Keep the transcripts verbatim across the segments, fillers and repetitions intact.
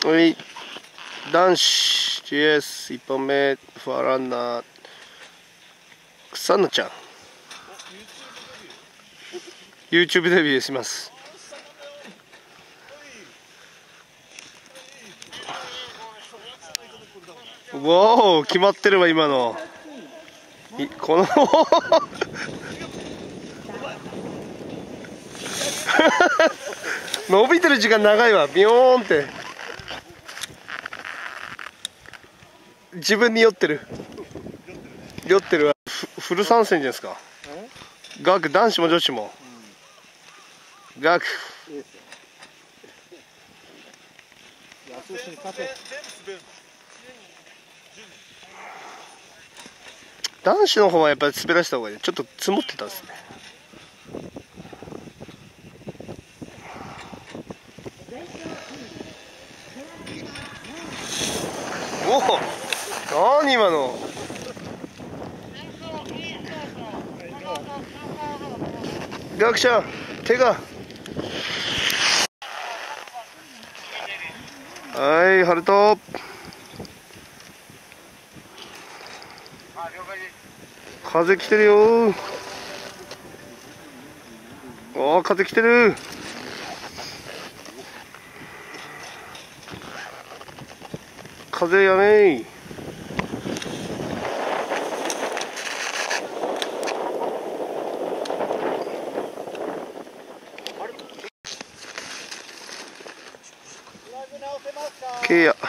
はい、男子 ジェイエスいっぽんめファーランナー草野ちゃん YouTube デビューします。わお、決まってるわ今のこの伸びてる時間長いわ。ビヨーンって自分に酔ってる酔ってるわ。フル参戦じゃないですか。学男子も女子も学男子の方はやっぱり滑らした方がいい。ちょっと積もってたんですね。おお、何今の。学者手が。はい、ハルト風来てるよ。おお、風来てる。風やめい。ケイヤ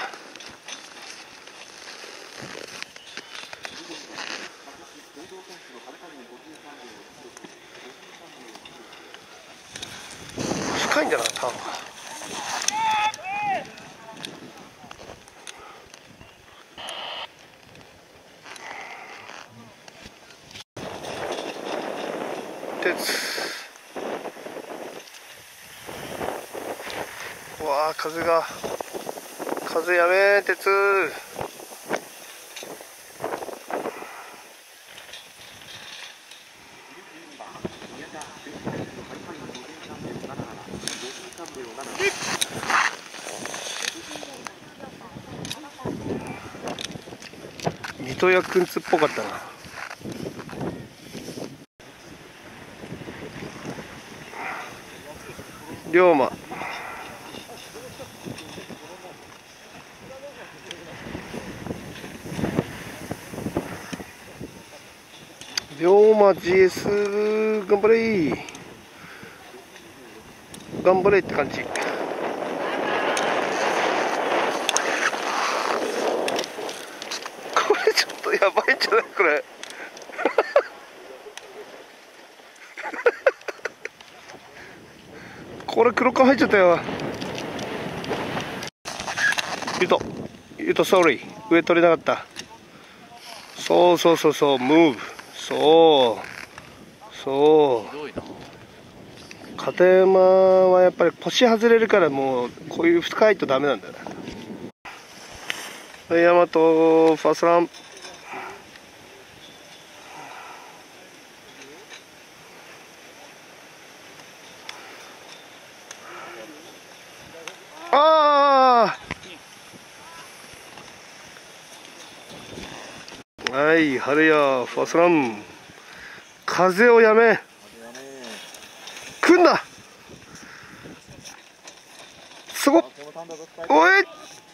深いんだな、ターンが。うわあ、風が風やめー、鉄。水戸屋くんつっぽかったな。龍馬龍馬 ジーエス 頑張れ頑張れって感じ。これちょっとやばいんじゃないこれこれ黒缶入っちゃったよ。ゆとゆとソーリー上取れなかった。そうそうそうそう、ムーブ。そうそう片山はやっぱり腰外れるから、もうこういう深いとダメなんだよね。はい、ヤマトファーストラン。ああ、はい、春やファーストラン。風をやめ来んなそこ。おい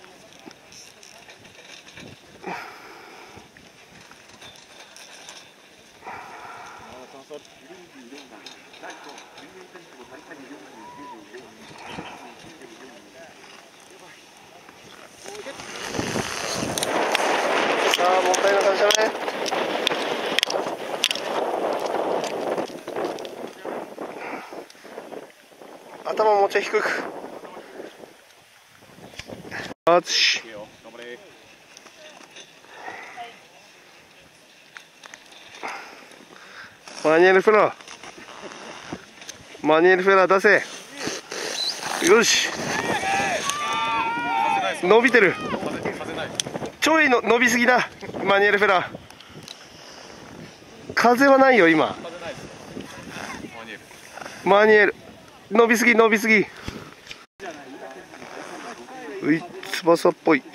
ああ、もったいな感じだね。頭もうちょい低く。あつしマニュエルフェラーマニュエルフェラー出せ。よし、伸びてる。ちょいの伸びすぎだマニュエルフェラー。風はないよ今。マニュエル伸びすぎ伸びすぎ。ういっつ翼っぽい。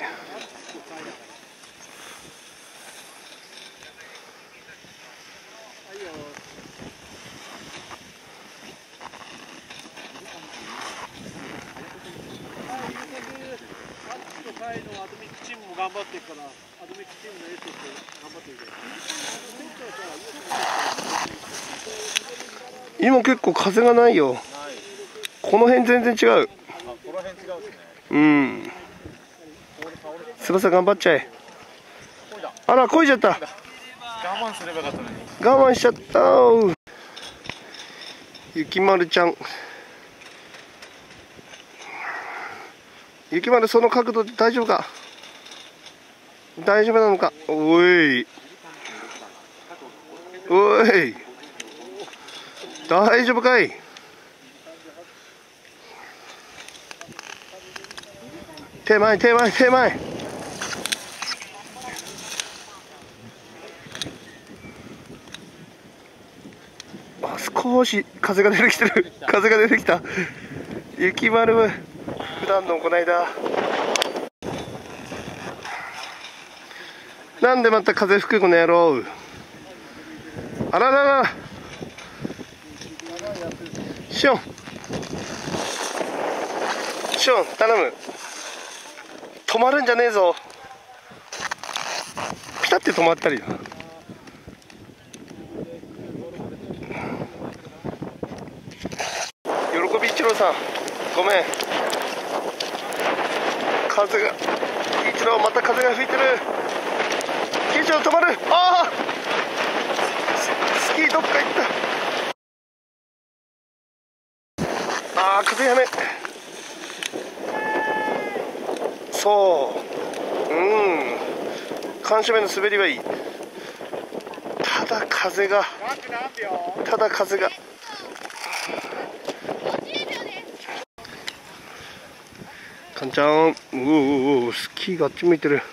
頑張ってるから、アドミックチームのエースとして頑張ってるけど。 今結構風がないよ。この辺全然違う。 あ、この辺違うですね。 うん。翼頑張っちゃえ。あら、こいちゃった。 我慢すればよかったのに。 我慢しちゃった。ゆきまるちゃん。ゆきまる、その角度で大丈夫か。大丈夫なのか。おいおい、大丈夫かい。手前手前手前。あ、少し風が出てきてる。風が出てきた。雪丸は普段の行いだ。なんでまた風吹くこの野郎。あららら。シオン。シオン、頼む。止まるんじゃねえぞ。ピタって止まったりだ。喜び一郎さん、ごめん。風が、一郎また風が吹いてる。一郎止まる。ああ。スキーどっか行った。ああ、風やめ。そう。うん。監視面の滑りはいい。ただ風が。ただ風が。カンちゃん、うおうおスキーがあっち向いてる。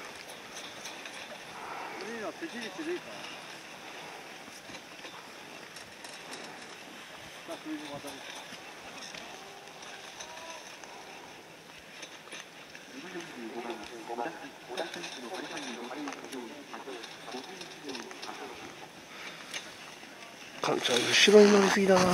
カンちゃん後ろに乗りすぎだな。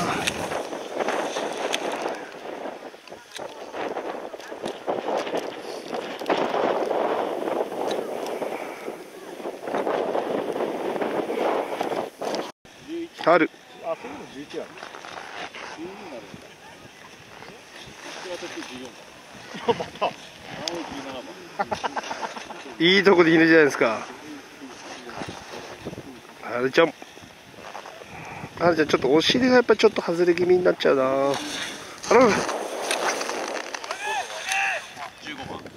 ある。 あ、そういうのじゅういちある。じゅうにになるんだ。私じゅうよんだ。また。青いじゅうななばん。 いいとこでいるじゃないですか。あれちゃん。あれちゃん、ちょっとお尻がやっぱちょっと外れ気味になっちゃうな。あらら。 じゅうごばん。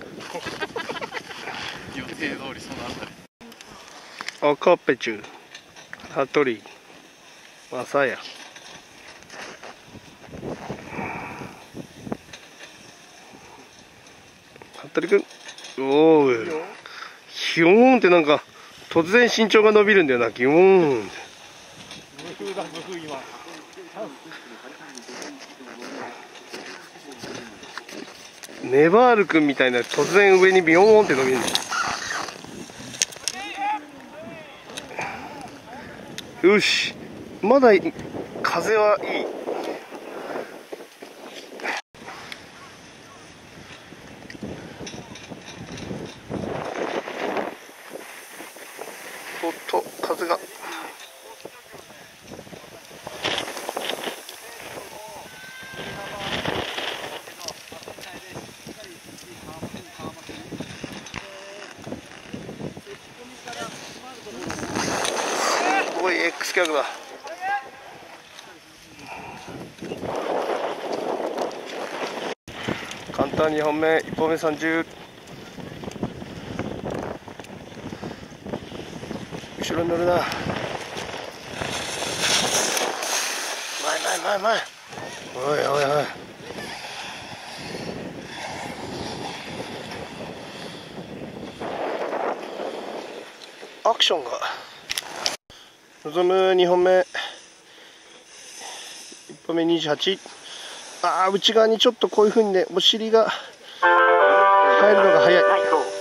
予定通りそのあたり。 赤ペチュ、羽鳥、マサヤ。服部君、おお、ヒョーンってなんか突然身長が伸びるんだよな、ギョーンって。ネバール君みたいな突然上にビヨーンって伸びるんだよ。よし、まだ風はいい。おっと風が。すごい X 脚だ。簡単にほんめ、いっぽんめさんじゅう。後ろに乗るな。前前前前。おいおいおい。アクションが望むにほんめ、いっぽんめにじゅうはち。ああ、内側にちょっとこういうふうにね、お尻が入るのが早い。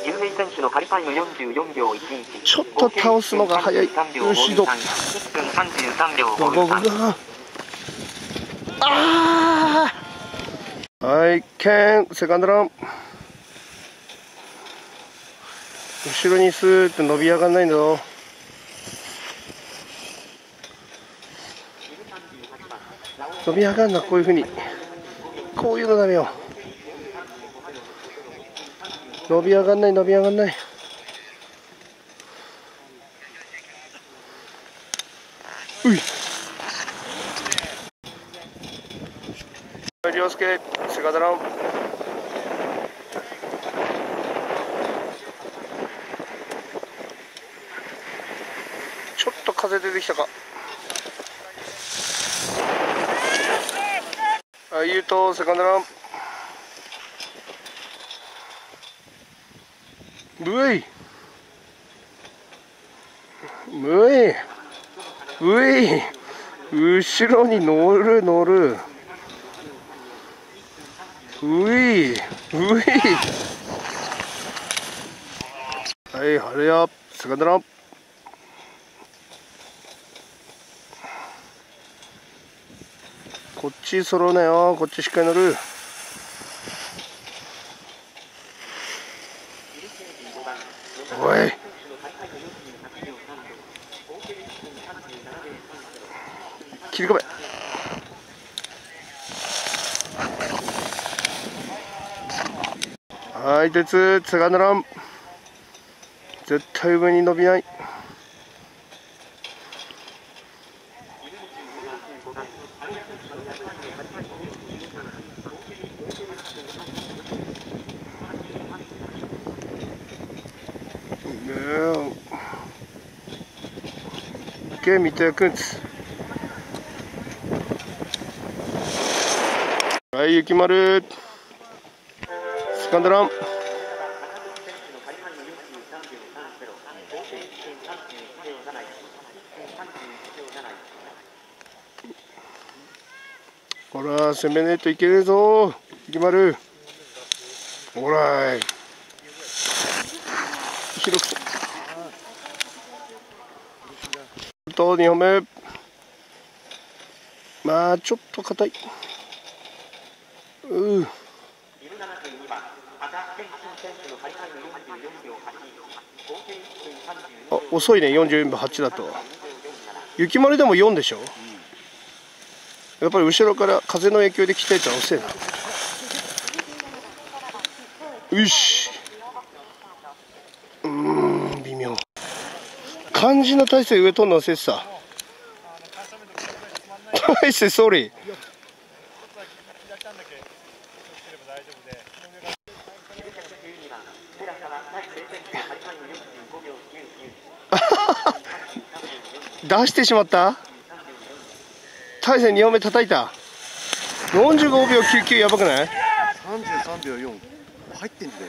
ちょっと倒すのが早い。後ろゴゴゴゴ。ああ、はい、ケンセカンドラン。後ろにスーッと伸び上がらないんだぞ。伸び上がるな、こういうふうに。こういうのダメよ。伸び上がんない、伸び上がんない。うい。涼介、セカンドラン。ちょっと風出てきたか。あ、ゆうとセカンドラン。ブイブイブイ、後ろに乗る乗る。ういうい。はい、ハレアセカンドラン。こっち揃うなよ、こっちしっかり乗る。おい、切り込め。はい、鉄セカンドラン。絶対上に伸びない。オッケー、ミッドヤクンツ。はい、雪丸セカンドラン。ほら、攻めねえといけねえぞ、雪丸。ほらい、広くとにほんめ。まあちょっと硬い。うう、あ、遅いね。よんじゅうよんびょうはちだと。雪丸でもよんでしょ。やっぱり後ろから風の影響で来てたら遅いな。よし。うーん、微妙。肝心の体勢上取るの忘れてた。体勢ソーリー。出してしまった。大勢にほんめ叩いた。よんじゅうごびょうきゅうきゅう、やばくない？ さんじゅうさんびょうよん入ってんだよ。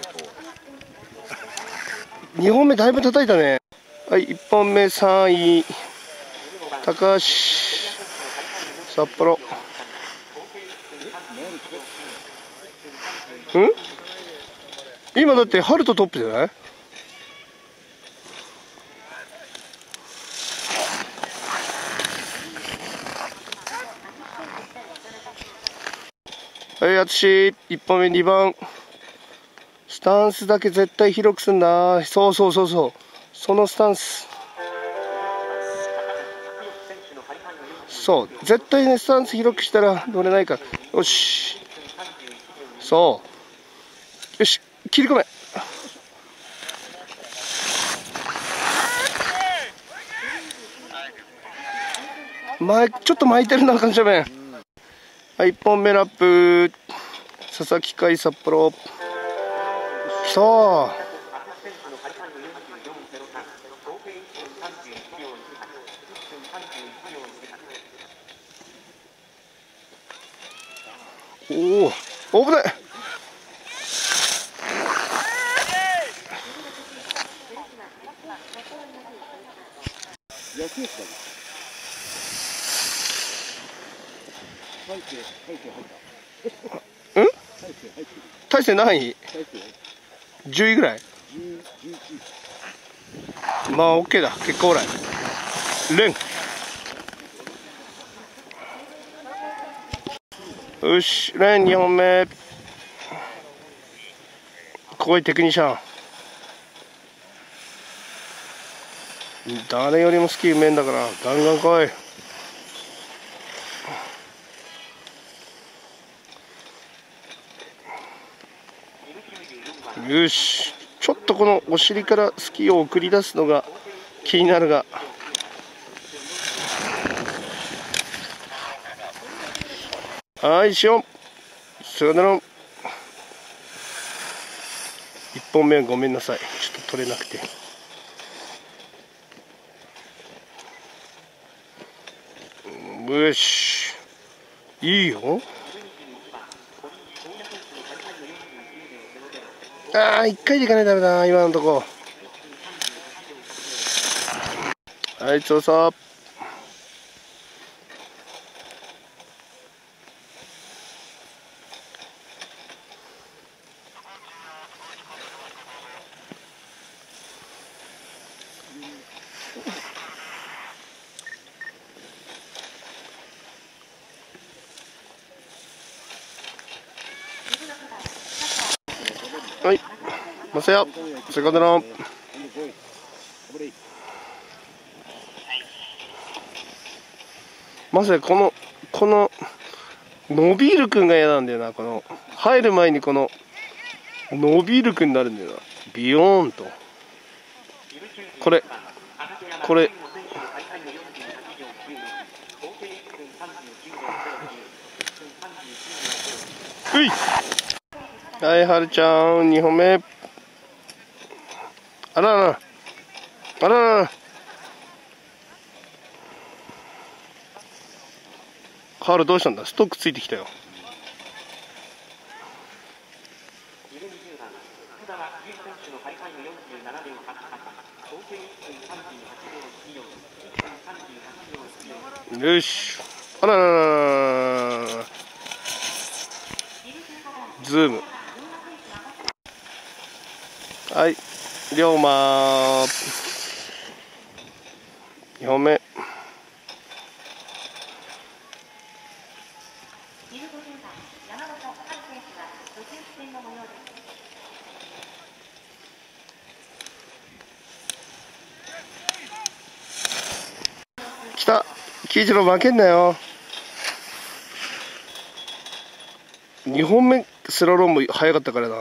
にほんめだいぶ叩いたね。はい、いっぽんめさんい高橋札幌。ん？今だってハルトトップじゃない？はい、淳いっぽんめにばん。スタンスだけ絶対広くすんな。そうそうそうそう、そのスタンス。そう、絶対ね、スタンス広くしたら乗れないから。よし、そう、よし、切り込め。前ちょっと巻いてるな、感謝面。はい、いっぽんめラップ佐々木海札幌。そう、おお、危ない。うん？大勢何位？ じゅういぐらい。まあ OK だ、結構オーライ。レンよし、レンにほんめ。来いテクニシャン。誰よりもスキーうめえんだからガンガン来い。よし、ちょっとこのお尻からスキーを送り出すのが気になるが、はいしよう。さよなら。いっぽんめはごめんなさい、ちょっと取れなくて。よし、いいよ。ああ、いっかいでいかないとダメだな、今のとこ。はい、そうそう。はい、まさや、セカンドラン。まさや、この、この、伸びるくんが嫌なんだよな、この、入る前にこの、伸びるくんになるんだよな、ビヨーンと。これ、これ。うい。はい、はるちゃん、にほんめ。あらら。あららら。はるどうしたんだ、ストックついてきたよ。よし。あららららら。ズーム。はい、龍馬。にほんめ。来た、喜一郎負けんなよ。にほんめスラローム早かったからな。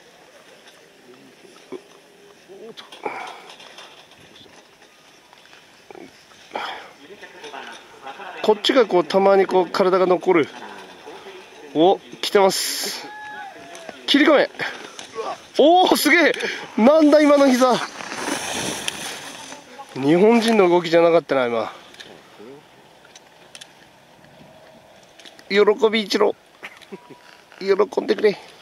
こっちがこうたまにこう体が残る。お、来てます。切り込め。おお、すげえ。なんだ今の膝。日本人の動きじゃなかったな今。喜び一郎、喜んでくれ。